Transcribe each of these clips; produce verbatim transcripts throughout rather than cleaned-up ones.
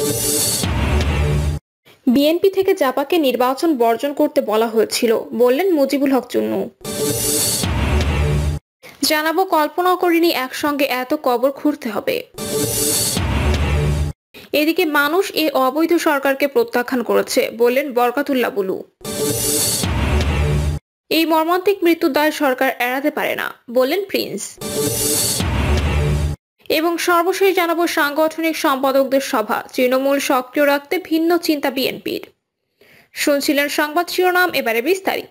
BNP থেকে জাপাকে নির্বাচন বর্জন করতে বলা হয়েছিল, বললেন মুজিবুল হক চুন্নু। জানাবো কল্পনা করিনি একসঙ্গে এত কবর খুঁড়তে হবে। এদিকে মানুষ এ অবৈধ সরকারকে প্রত্যাখ্যান করেছে, বললেন বরকতুল্লাহ বুলু। এই মর্মান্তিক মৃত্যুর দায় সরকার এড়াতে পারে না, বললেন প্রিন্স। এবং সর্বশেষ জানাবো সাংগঠনিক সম্পাদকদের সভা তৃণমূল সক্রিয় রাখতে ভিন্ন চিন্তা বিএনপির। শুনছিলেন সংবাদ শিরোনাম, এবারে বিস্তারিত।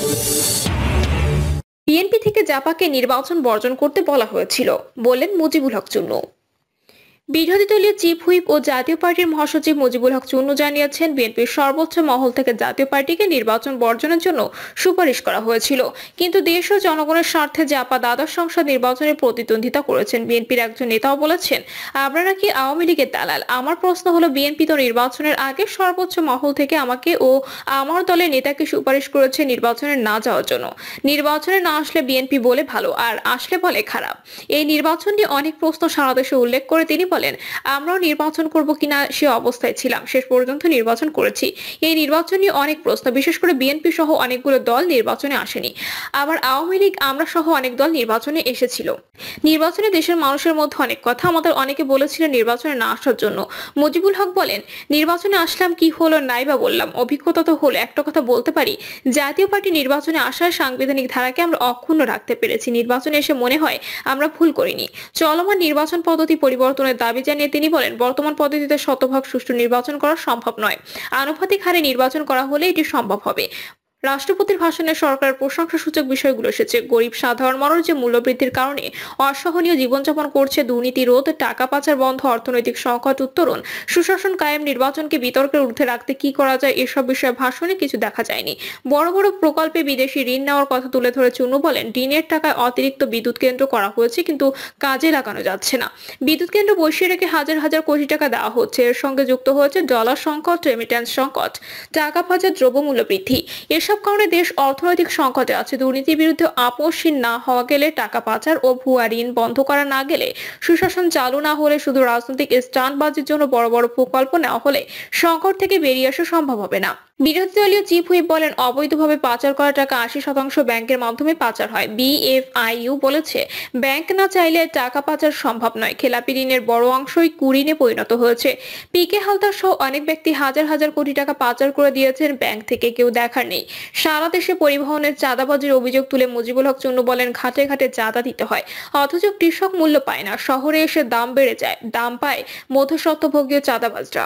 বিএনপি থেকে জাপাকে নির্বাচন বর্জন করতে বলা হয়েছিল, বললেন মুজিবুল হক চুন্নু। বিরোধী দলীয় চিফ হুইপ ও জাতীয় পার্টির মহাসচিব মুজিবুল হক চুন্নু জানিয়েছেন, বিএনপির সর্বোচ্চ মহল থেকে জাতীয় পার্টিকে নির্বাচন বর্জনের জন্য সুপারিশ করা হয়েছিল, কিন্তু দেশ ও জনগণের স্বার্থে জাপা দ্বাদশ সংসদ নির্বাচনে প্রতিদ্বন্দ্বিতা করেছেন। বিএনপির একজন নেতাও বলেছেন, আমরা নাকি আওয়ামী লীগের দালাল। আমার প্রশ্ন হলো, বিএনপি তো নির্বাচনের আগে সর্বোচ্চ মহল থেকে আমাকে ও আমার দলের নেতাকে সুপারিশ করেছে নির্বাচনে না যাওয়ার জন্য। নির্বাচনে না আসলে বিএনপি বলে ভালো, আর আসলে বলে খারাপ। এই নির্বাচন নিয়ে অনেক প্রশ্ন সারা দেশে উল্লেখ করে তিনি বলেন, আমরাও নির্বাচন করব কিনা সে অবস্থায় ছিলাম, শেষ পর্যন্ত নির্বাচন করেছি। এই নির্বাচন নিয়ে অনেক প্রশ্ন, বিশেষ করে বিএনপি সহ অনেকগুলো দল নির্বাচনে আসেনি, আবার আওয়ামী লীগ আমরা সহ অনেক দল নির্বাচনে এসেছিল। নির্বাচনে দেশের মানুষের মধ্যে অনেক কথা, আমাদের অনেকে বলেছিলেন নির্বাচনে না আসার জন্য। মুজিবুল হক বলেন, নির্বাচনে আসলাম, কি হলো নাই বা বললাম, অভিজ্ঞতা তো হলো। একটা কথা বলতে পারি, জাতীয় পার্টি নির্বাচনে আসার সাংবিধানিক ধারাকে আমরা অক্ষুণ্ণ রাখতে পেরেছি। নির্বাচনে এসে মনে হয় আমরা ভুল করিনি। চলমান নির্বাচন পদ্ধতি পরিবর্তনের দাবি জানিয়ে তিনি বলেন, বর্তমান পদ্ধতিতে শতভাগ সুষ্ঠু নির্বাচন করা সম্ভব নয়, আনুপাতিক হারে নির্বাচন করা হলে এটি সম্ভব হবে। রাষ্ট্রপতির ভাষণে সরকারের প্রশংসাসূচক বিষয়গুলো এসেছে। গরিব সাধারণ মানুষ যে মূল্যবৃদ্ধির কারণে অসহনীয় জীবনযাপন করছে, দুর্নীতি রোধ, টাকা পাচার বন্ধ, অর্থনৈতিক সংকট উত্তরণ, সুশাসন কায়েম, নির্বাচনকে বিতর্কের ঊর্ধ্বে রাখতে কি করা যায়, এসব বিষয়ে ভাষণে কিছু দেখা যায়নি। বড় বড় প্রকল্পে বিদেশি ঋণ নেওয়ার কথা তুলে ধরে চুন্নু বলেন, ঋণের টাকায় অতিরিক্ত বিদ্যুৎ কেন্দ্র করা হয়েছে, কিন্তু কাজে লাগানো যাচ্ছে না। বিদ্যুৎ কেন্দ্র বসিয়ে রেখে হাজার হাজার কোটি টাকা দেওয়া হচ্ছে। এর সঙ্গে যুক্ত হয়েছে ডলার সংকট, রেমিট্যান্স সংকট, টাকা পাচার, দ্রব্যমূল্য বৃদ্ধি। এসব কারণে দেশ অর্থনৈতিক সংকটে আছে। দুর্নীতির বিরুদ্ধে আপোষহীন না হওয়া গেলে, টাকা পাচার ও ভুয়া ঋণ বন্ধ করা না গেলে, সুশাসন চালু না হলে, শুধু রাজনৈতিক স্টান্টবাজির জন্য বড় বড় প্রকল্প নেওয়া হলে সংকট থেকে বেরিয়ে আসা সম্ভব হবে না। বিরোধী দলীয় চিফ হুইপ বলেন, অবৈধভাবে পাচার করা টাকা আশি শতাংশ ব্যাংকের মাধ্যমে পাচার হয়। বিএফআইইউ বলেছে, ব্যাংক না চাইলে টাকা পাচার সম্ভব নয়। খেলাপি ঋণের বড় অংশই কুঋণে পরিণত হয়েছে। পিকে হালদার সহ অনেক ব্যক্তি হাজার হাজার কোটি টাকা পাচার করে দিয়েছেন, ব্যাংক থেকে কেউ দেখার নেই। সারা দেশে পরিবহনের চাঁদাবাজির অভিযোগ তুলে মুজিবুল হক চুন্নু বলেন, ঘাটে ঘাটে চাঁদা দিতে হয়, অথচ কৃষক মূল্য পায় না। শহরে এসে দাম বেড়ে যায়, দাম পায় মধ্যস্বত্বভোগী চাঁদাবাজরা।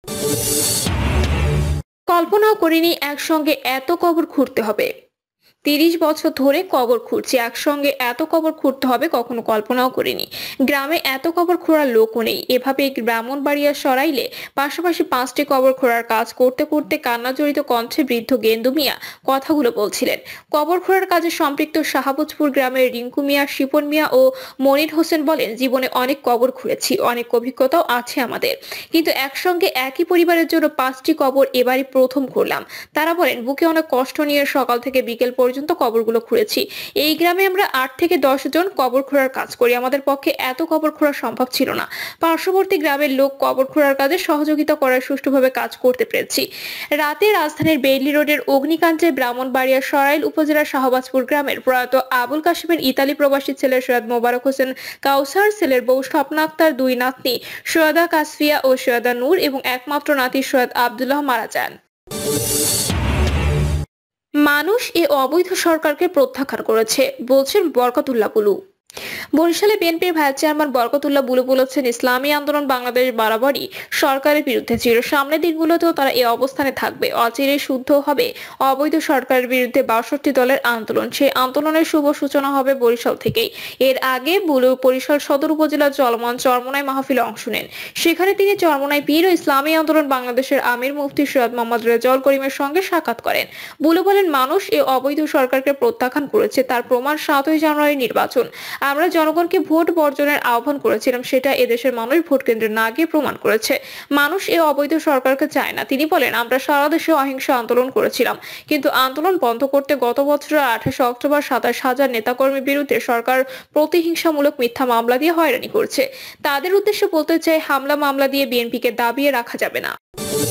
কল্পনাও করিনি একসঙ্গে এত কবর খুঁড়তে হবে। তিরিশ বছর ধরে কবর খুঁড়ছি, একসঙ্গে এত কবর খুঁড়তে হবে কখনো কল্পনাও করিনি। গ্রামে এত কবর খোঁড়ার লোকও নেই। এভাবে ব্রাহ্মণবাড়িয়া সরাইলে পাশাপাশি পাঁচটি কবর খোঁড়ার কাজ করতে করতে কান্না জড়িত কণ্ঠে বৃদ্ধ গেন্দু মিয়া কথাগুলো বলছিলেন। কবর খোঁড়ার কাজে সম্পৃক্ত শাহাবুজপুর গ্রামের রিঙ্কু মিয়া, শিপন মিয়া ও মনির হোসেন বলেন, জীবনে অনেক কবর খুঁড়েছি, অনেক অভিজ্ঞতাও আছে আমাদের, কিন্তু একসঙ্গে একই পরিবারের জন্য পাঁচটি কবর এবারই প্রথম খুঁড়লাম। তারা বলেন, বুকে অনেক কষ্ট নিয়ে সকাল থেকে বিকেল পর্যন্ত কবরগুলো খুঁড়েছি। এই গ্রামে আমরা আট থেকে দশ জন কবর খোঁড়ার কাজ করি, আমাদের পক্ষে এত কবর খোঁড়া সম্ভব ছিল না। পার্শ্ববর্তী গ্রামের লোক কবর খোঁড়ার কাজে সহযোগিতা করার সুষ্ঠুভাবে কাজ করতে পেরেছি। রাতে রাজধানীর বেইলি রোডের অগ্নিকাণ্ডে ব্রাহ্মণবাড়িয়া সরাইল উপজেলার শাহবাজপুর গ্রামের প্রয়াত আবুল কাশিমের ইতালি প্রবাসী ছেলে সৈয়দ মোবারক হোসেন কাউসার, ছেলের বউ স্বপ্না আক্তার, দুই নাতনি সৈয়দা কাসফিয়া ও সৈয়দা নূর এবং একমাত্র নাতি সৈয়দ আব্দুল্লাহ মারা যান। মানুষ এ অবৈধ সরকারকে প্রত্যাখ্যান করেছে, বলছেন বরকতুল্লাহ বুলু। বরিশালে বিএনপির ভাইস চেয়ারম্যান বরকতুল্লাহ বুলু বলেছেন, ইসলামী আন্দোলন বাংলাদেশ বরাবরই সরকারের বিরুদ্ধে ছিল, সামনের দিনগুলোতেও তারা এই অবস্থানে থাকবে। অচিরে শুদ্ধ হবে অবৈধ সরকারের বিরুদ্ধে বাষট্টি দলের আন্দোলন। সেই আন্দোলনের শুভ সূচনা হবে বরিশাল থেকেই। এর আগে বুলু বরিশাল সদর উপজেলার চলমান চরমোনাই মাহফিলে অংশ নেন। সেখানে তিনি চরমোনাই পীর ও ইসলামী আন্দোলন বাংলাদেশের আমির মুফতি সৈয়দ মোহাম্মদ রেজাউল করিমের সঙ্গে সাক্ষাৎ করেন। বুলু বলেন, মানুষ এই অবৈধ সরকারকে প্রত্যাখ্যান করেছে, তার প্রমাণ সাতই জানুয়ারি নির্বাচন। আমরা জনগণকে ভোট বর্জনের আহ্বান করেছিলাম, সেটা এদেশের মানুষ ভোট কেন্দ্রে না গিয়ে প্রমাণ করেছে। মানুষ এই অবৈধ সরকারকে চায় না। তিনি বলেন, আমরা সারা দেশে অহিংস আন্দোলন করেছিলাম, কিন্তু আন্দোলন বন্ধ করতে গত বছরের আঠাশে অক্টোবর সাতাশ হাজার নেতাকর্মীর বিরুদ্ধে সরকার প্রতিহিংসামূলক মিথ্যা মামলা দিয়ে হয়রানি করছে। তাদের উদ্দেশ্যে বলতে চাই, হামলা মামলা দিয়ে বিএনপিকে দাবিয়ে রাখা যাবে না।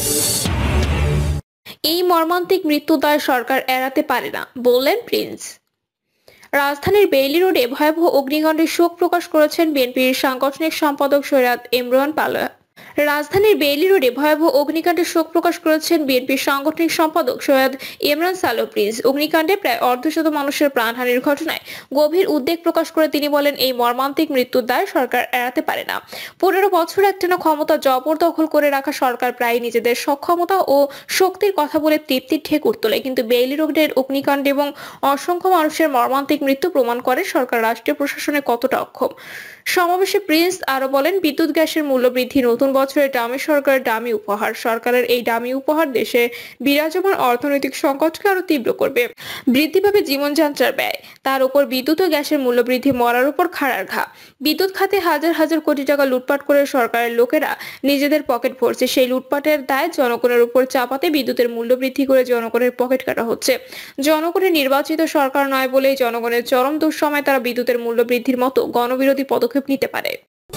এই মর্মান্তিক মৃত্যু দায় সরকার এড়াতে পারে না, বললেন প্রিন্স। রাজধানীর বেইলি রোডে ভয়াবহ অগ্নিকাণ্ডে শোক প্রকাশ করেছেন বিএনপির সাংগঠনিক সম্পাদক সৈয়দ ইমরান পালা। রাজধানীর বেইলি রোডে ভয়াবহ অগ্নিকাণ্ডে শোক প্রকাশ করেছেন বিএনপির সাংগঠনিক সম্পাদক সৈয়দ ইমরান সালো প্রিন্স। অগ্নিকাণ্ডে প্রায় অর্ধশত মানুষের প্রাণহানির ঘটনায় গভীর উদ্বেগ প্রকাশ করে তিনি বলেন, এই মর্মান্তিক মৃত্যুর দায় সরকার এড়াতে পারে না। পনেরো বছর একটানা ক্ষমতা জবরদখল করে রাখা সরকার প্রায় নিজেদের সক্ষমতা ও শক্তির কথা বলে তৃপ্তির ঠেকুর তোলে, কিন্তু বেইলি রোডের অগ্নিকাণ্ড এবং অসংখ্য মানুষের মর্মান্তিক মৃত্যু প্রমাণ করে সরকার রাষ্ট্রীয় প্রশাসনে কতটা অক্ষম। সমাবেশে প্রিন্স আরো বলেন, বিদ্যুৎ গ্যাসের মূল্য বৃদ্ধি নতুন বছরের ডামি সরকারের ডামি উপহার। সরকারের এই ডামি উপহার দেশে বিরাজমান অর্থনৈতিক সংকটকে আরো তীব্র করবে। বৃদ্ধি পাবে জীবনযাত্রার ব্যয়, তার উপর বিদ্যুৎ ও গ্যাসের মূল্য বৃদ্ধি মরার উপর খাড়ার ঘা। বিদ্যুৎ খাতে হাজার হাজার কোটি টাকা লুটপাট করে সরকারের লোকেরা নিজেদের পকেট ভরছে। সেই লুটপাটের দায় জনগণের উপর চাপাতে বিদ্যুতের মূল্য বৃদ্ধি করে জনগণের পকেট কাটা হচ্ছে। জনগণের নির্বাচিত সরকার নয় বলেই জনগণের চরম দুঃসময় তারা বিদ্যুতের মূল্য বৃদ্ধির মতো গণবিরোধী পদক্ষেপ নিতে পারে।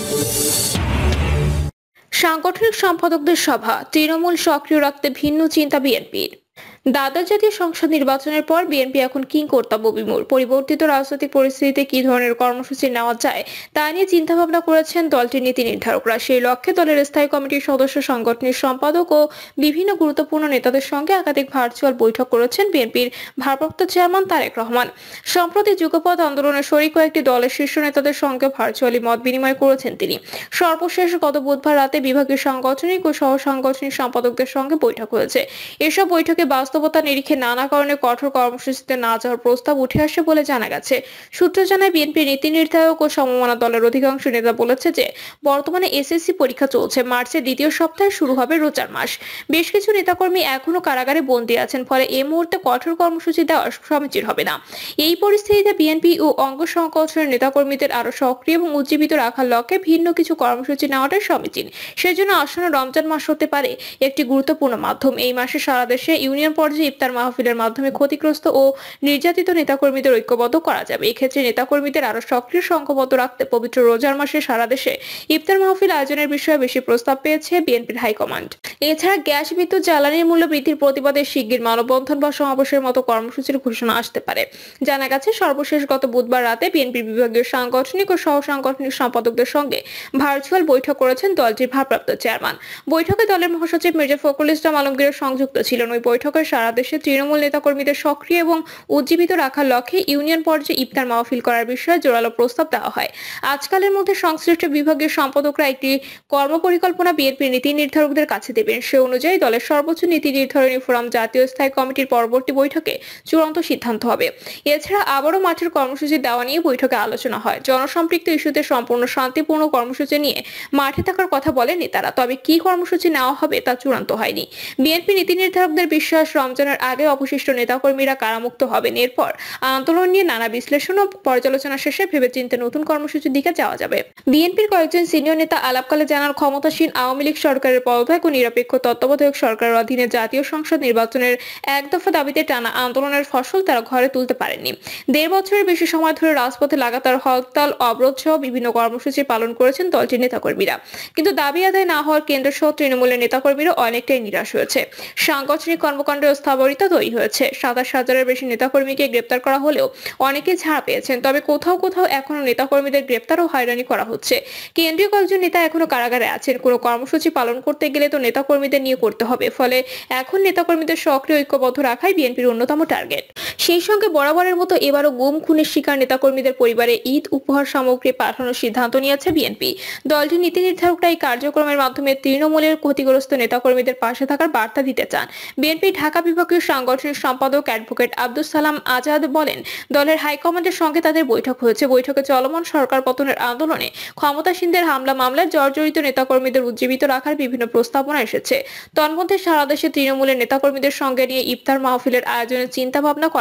সাংগঠনিক সম্পাদকদের সভা, তৃণমূল সক্রিয় রাখতে ভিন্ন চিন্তা বিএনপির। দ্বাদশ জাতীয় সংসদ নির্বাচনের পর বিএনপি এখন কি কর্তব্য বিমূঢ়। পরিবর্তিত রাজনৈতিক পরিস্থিতিতে কি ধরনের কর্মসূচি নেওয়া যায় তা নিয়ে চিন্তা ভাবনা করেছেন দলটির নীতি নির্ধারকরা। সেই লক্ষ্যে দলের স্থায়ী কমিটির সদস্য, সাংগঠনিক সম্পাদক ও বিভিন্ন গুরুত্বপূর্ণ নেতাদের সঙ্গে একাধিক ভার্চুয়াল বৈঠক করেছেন বিএনপির ভারপ্রাপ্ত চেয়ারম্যান তারেক রহমান। সম্প্রতি যুগপৎ আন্দোলনের শরিক কয়েকটি দলের শীর্ষ নেতাদের সঙ্গে ভার্চুয়ালি মত বিনিময় করেছেন তিনি। সর্বশেষ গত বুধবার রাতে বিভাগীয় সাংগঠনিক ও সহ সাংগঠনিক সম্পাদকদের সঙ্গে বৈঠক হয়েছে। এসব বৈঠকে বাস্তবতা নিরিখে নানা কারণে কঠোর কর্মসূচিতে না যাওয়ার প্রস্তাব উঠে আসে বলে জানা গেছে। সূত্র জানায়, বিএনপির নীতি নির্ধারক ও সমমনা দলের অধিকাংশ নেতা বলেছে যে বর্তমানে এসএসসি পরীক্ষা চলছে, মার্চের দ্বিতীয় সপ্তাহে শুরু হবে রোজার মাস। বেশ কিছু নেতাকর্মী এখনো কারাগারে বন্দী আছেন, ফলে এই মুহূর্তে কঠোর কর্মসূচি দেওয়া সমীচীন হবে না। এই পরিস্থিতিতে বিএনপি ও অঙ্গ সংগঠনের নেতাকর্মীদের আরো সক্রিয় এবং উজ্জীবিত রাখার লক্ষ্যে ভিন্ন কিছু কর্মসূচি নেওয়াটাই সমীচীন। সেজন্য আসন্ন রমজান মাস হতে পারে একটি গুরুত্বপূর্ণ মাধ্যম। এই মাসে সারা দেশে ইউনিয়ন পর্যায়ে ইফতার মাহফিলের মাধ্যমে ক্ষতিগ্রস্ত ও নির্যাতিত নেতাকর্মীদের ঐক্যবদ্ধ করা যাবে। এক্ষেত্রে নেতাকর্মীদের আরো সক্রিয় সংঘবদ্ধ রাখতে পবিত্র রোজার মাসে সারা দেশে ইফতার মাহফিল আয়োজনের বিষয়ে বেশি প্রস্তাব পেয়েছে বিএনপির হাইকমান্ড। এছাড়া গ্যাস, বিদ্যুৎ, জ্বালানির মূল্য বৃদ্ধির প্রতিবাদে শিগগির মানববন্ধন বা সমাবেশের মতো কর্মসূচির ঘোষণা আসতে পারে। জানা গেছে, সর্বশেষ গত বুধবার রাতে বিএনপির বিভাগীয় সাংগঠনিক ও সহ সাংগঠনিক সম্পাদকদের সঙ্গে ভার্চুয়াল বৈঠক করেছেন দলটির ভারপ্রাপ্ত চেয়ারম্যান। বৈঠকে দলের মহাসচিব মির্জা ফখরুল ইসলাম আলমগীর সংযুক্ত ছিলেন। ওই বৈঠকে সারা দেশে তৃণমূল নেতাকর্মীদের সক্রিয় এবং উজ্জীবিত রাখার লক্ষ্যে ইউনিয়ন পর্যায়ে ইফতার মাহফিল করার বিষয়ে জোরালো প্রস্তাব দেওয়া হয়। আজকালের মধ্যে সংশ্লিষ্ট বিভাগীয় সম্পাদকরা একটি কর্মপরিকল্পনা বিএনপির নীতি নির্ধারকদের কাছে দেবেন। সে অনুযায়ী দলের সর্বোচ্চ নীতি নির্ধারণী ফোরাম জাতীয় স্থায়ী কমিটির পরবর্তী বৈঠকে চূড়ান্ত সিদ্ধান্ত হবে। এছাড়া আবারও মাঠের কর্মসূচি দেওয়া নিয়ে বৈঠকে আলোচনা হয়। জনসম্পৃক্ত ইস্যুতে সম্পূর্ণ শান্তিপূর্ণ কর্মসূচি নিয়ে মাঠে থাকার কথা বলেন নেতারা, তবে কি কর্মসূচি নেওয়া হবে তা চূড়ান্ত হয়নি। বিএনপি নীতি নির্ধারকদের বিশ্বাস, রমজানের আগে অবশিষ্ট নেতাকর্মীরা কারামুক্ত হবেন। এরপর আন্দোলন নিয়ে নানা বিশ্লেষণ ও পর্যালোচনা শেষে ভেবেচিন্তে নতুন কর্মসূচির দিকে যাওয়া যাবে। বিএনপির কয়েকজন সিনিয়র নেতা আলাপকালে জানান, ক্ষমতাসীন আওয়ামী লীগ সরকারের পদত্যাগ ও নিরপেক্ষ তত্ত্বাবধায়ক সরকারের অধীনে জাতীয় সংসদ নির্বাচনের এক দফা দাবিতে টানা আন্দোলনের ফসল তারা ঘরে তুলতে পারেননি। দেড় বছরের বেশি সময় ধরে রাজপথে লাগাতার হরতাল, অবরোধ সহ বিভিন্ন কর্মসূচি পালন করেছেন দলটির নেতাকর্মীরা, কিন্তু দাবি আদায় না হওয়ার কেন্দ্র সহ তৃণমূলের নেতাকর্মীরা অনেকটাই নিরাশ হয়েছে। সাংগঠনিক কর্মকাণ্ডে স্থবিরতা তৈরি হয়েছে। সাতাশ হাজারের বেশি নেতাকর্মীকে গ্রেপ্তার করা হলেও অনেকে ছাড়া পেয়েছেন, তবে কোথাও কোথাও এখনো নেতাকর্মীদের গ্রেপ্তার ও হয়রানি করা হচ্ছে। কেন্দ্রীয় কয়েকজন নেতা এখনো কারাগারে আছেন। কোনো কর্মসূচি পালন করতে গেলে তো নেতাকর্মীদের নিয়ে করতে হবে, ফলে এখন নেতাকর্মীদের সক্রিয় ঐক্যবদ্ধ রাখাই বিএনপির অন্যতম টার্গেট। সেই সঙ্গে বরাবরের মতো এবারও গুম খুনের শিকার নেতাকর্মীদের পরিবারে ঈদ উপহার সামগ্রী পাঠানোর সিদ্ধান্ত নিয়েছে বিএনপি। দলটির নীতি নির্ধারকরা এই কার্যক্রমের মাধ্যমে তৃণমূলের ক্ষতিগ্রস্ত নেতাকর্মীদের পাশে থাকার বার্তা দিতে চান। বিএনপি ঢাকা বিভাগীয় সাংগঠনিক সম্পাদক অ্যাডভোকেট আব্দুল সালাম আজাদ বলেন, দলের হাইকমান্ডের সঙ্গে তাদের বৈঠক হয়েছে। বৈঠকে চলমান সরকার পতনের আন্দোলনে ক্ষমতাসীনদের হামলা মামলায় জর্জরিত নেতাকর্মীদের উজ্জীবিত রাখার বিভিন্ন প্রস্তাবনা এসেছে। তন্মধ্যে সারা দেশে তৃণমূলের নেতাকর্মীদের সঙ্গে নিয়ে ইফতার মাহফিলের আয়োজনের চিন্তা ভাবনা করা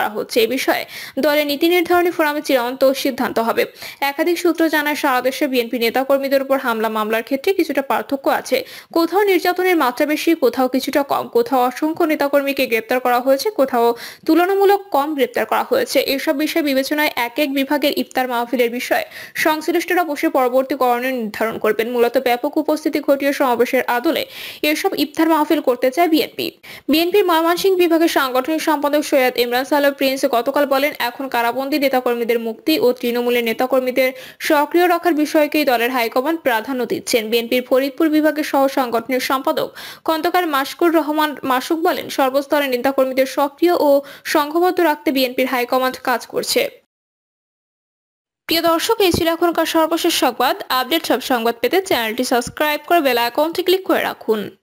করা হচ্ছে। এ বিষয়ে দলের নীতি নির্ধারণী ফোরামে চূড়ান্ত সিদ্ধান্ত হবে। একাধিক সূত্র জানায়, সারা দেশে বিএনপি নেতাকর্মীদের উপর হামলা মামলার ক্ষেত্রে কিছুটা পার্থক্য আছে। কোথাও নির্যাতনের মাত্রা বেশি, কোথাও কিছুটা কম, কোথাও অসংখ্য নেতাকর্মীকে গ্রেপ্তার করা হয়েছে, কোথাও তুলনামূলক কম গ্রেপ্তার করা হয়েছে। এসব বিষয় বিবেচনায় এক এক বিভাগের ইফতার মাহফিলের বিষয়ে সংশ্লিষ্টরা বসে পরবর্তী করণীয় নির্ধারণ করবেন। মূলত ব্যাপক উপস্থিতি ঘটিয়ে সমাবেশের আদলে এসব ইফতার মাহফিল করতে চায় বিএনপি। বিএনপির ময়মনসিংহ বিভাগের সাংগঠনিক সম্পাদক সৈয়দ ইমরান সালেহ প্রিন্স গতকাল বলেন, এখন কারাবন্দী নেতাকর্মীদের মুক্তি ও তৃণমূলের নেতাকর্মীদের সক্রিয় রাখার বিষয়কেই দলের হাইকমান্ড প্রাধান্য দিচ্ছেন। বিএনপির ফরিদপুর বিভাগের সহ সাংগঠনিক সম্পাদক খন্দকার মাশকুর রহমান মাসুক বলেন, সর্বস্তরের নেতাকর্মীদের সক্রিয় ও সংঘবদ্ধ রাখতে বিএনপির হাইকমান্ড কাজ করছে। প্রিয় দর্শক, এই ছিল এখনকার সর্বশেষ সংবাদ। আপডেট সব সংবাদ পেতে চ্যানেলটি সাবস্ক্রাইব করে বেল আইকনটি ক্লিক করে রাখুন।